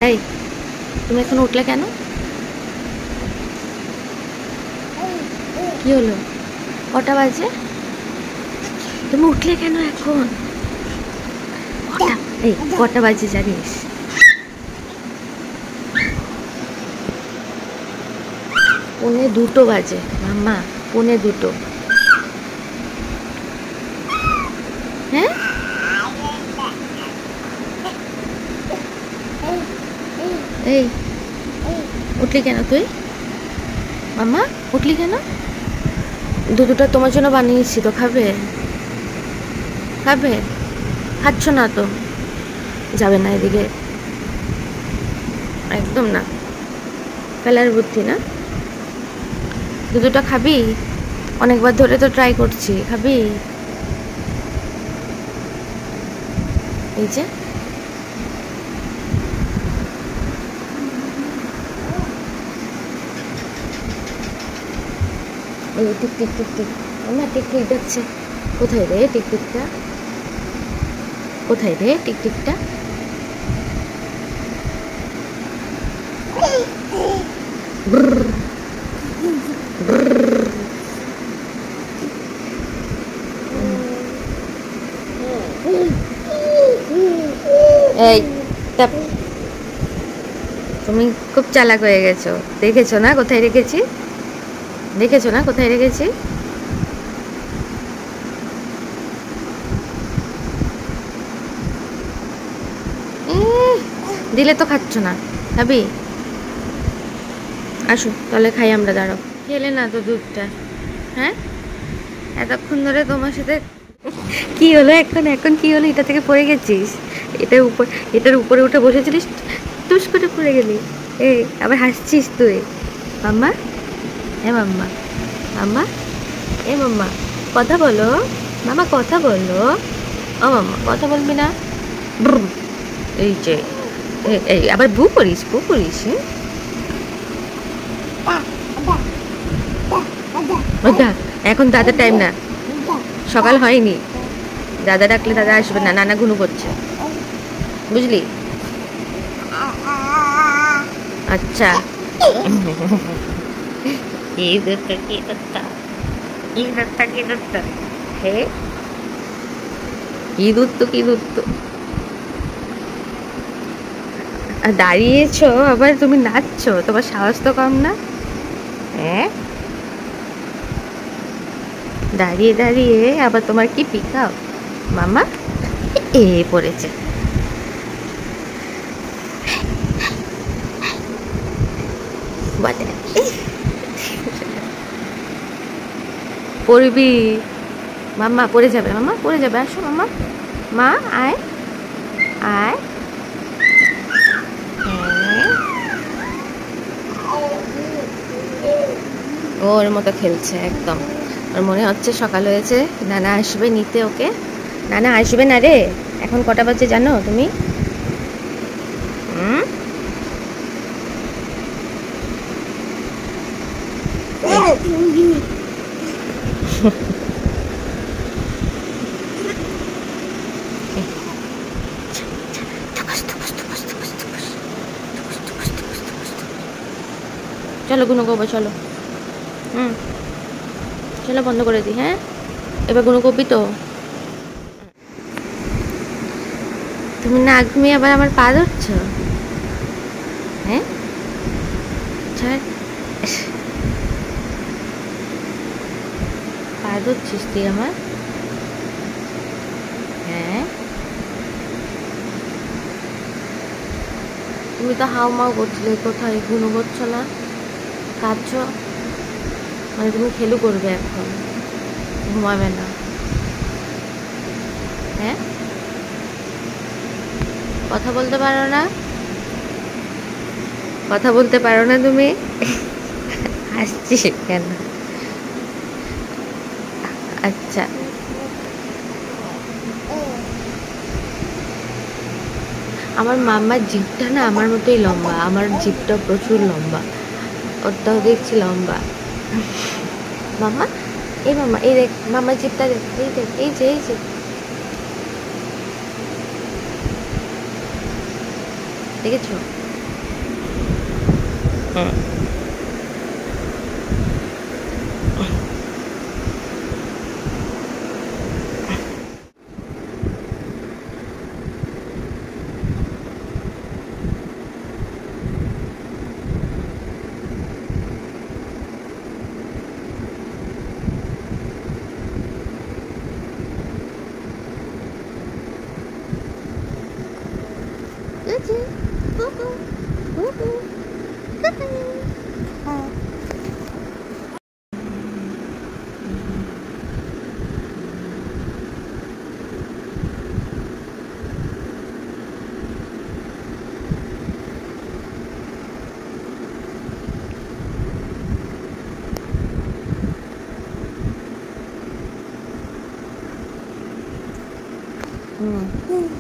এই, তুমি এখন উঠলে কেন? কি হলো? কটা বাজে? তুমি উঠলে কেন এখন? এই কটা বাজে জানিস? পৌনে দুটো বাজে মাম্মা, পৌনে দুটো। হ্যাঁ, এই উঠলি কেন তুই? মাম্মা উঠলি কেন? দুধটা তোমার জন্য বানিয়েছি তো, খাবে? খাবে? খাচ্ছ না তো? যাবে না এদিকে, একদম না। ফেলার বুদ্ধি না। দুধটা খাবি? অনেকবার ধরে তো ট্রাই করছি, খাবি? এই যে এই টিক টিক টিক টিক, আমার টিক টিক যাচ্ছে। কোথায় রে টিকটিকটা? কোথায় রে টিকটিকটা? এই তুমি খুব চালাক হয়ে গেছো। দেখেছো না কোথায় রেখেছি? দেখেছো না কোথায় রেখেছি? দিলে তো খাচ্ছ না, খাবি? আসো তাহলে খাই আমরা, দাঁড়াও। খেলে না তো দুধটা? হ্যাঁ, এতক্ষণ ধরে তোমার সাথে কি হলো এখন? এখন কি হলো? এটা থেকে পড়ে গেছিস? এটার উপরে উঠে বসেছিলিস, টুস করে পড়ে গেলি। এই আবার হাসছিস তুই? মাম্মা, এ মাম্মা, মাম্মা, এ মাম্মা, কথা বলো। মামা কথা বলো। ও মাম্মা কথা বলবি না? এই যে এই আবার বু করিস, বু করিস। ওটা এখন দাদার টাইম না, সকাল হয়নি। দাদা ডাকলে দাদা আসবে না, নানা ঘুনু করছে, বুঝলি? আচ্ছা। কি দত্ত, কি দত্ত, কি দত্ত, কি দত্ত, হে কি দত্ত, কি দত্ত। দাঁড়িয়েছো আবার তুমি নাচছো, তোমার সাহস তো কম না? হ্যাঁ, দাঁড়িয়ে দাঁড়িয়ে আবার তোমার কি পিকাও? মামা এ পড়েছে। পড়বি মাম্মা, পড়ে যাবে, মাম্মা পড়ে যাবে। আসো মাম্মা, মা আয়, আয়। ওর মতো খেলছে একদম। ওর মনে হচ্ছে সকাল হয়েছে, নানা আসবে নিতে ওকে। নানা আসবে না রে। এখন কটা বাজে জানো তুমি? চলো গুনো করবো, চলো। চলো বন্ধ করে দিই। হ্যাঁ, এবার গুনো করবি তো? তুমি না ঘুমিয়ে আবার আমার পা ধরছ? হ্যাঁ, পা ধরছিস তুই আমার? হ্যাঁ, তুমি তো হাও মাও করছিলে, কোথায় গুনো করছো না, কাঁদছ? মানে তুমি খেলু করবে এখন, ঘুমাবে না? হ্যাঁ, কথা বলতে পারো না? কথা বলতে পারো না তুমি? হাসছিস কেন? আচ্ছা, আমার মাম্মার জিভটা না আমার মতোই লম্বা, আমার জিভটা প্রচুর লম্বা, ওটাও দেখছি লম্বা। মাম্মা, এই মাম্মা, এই দেখ মাম্মার জিভটা দেখ, এই দেখ, এই যে, এই যে, দেখেছো? হুম। হুম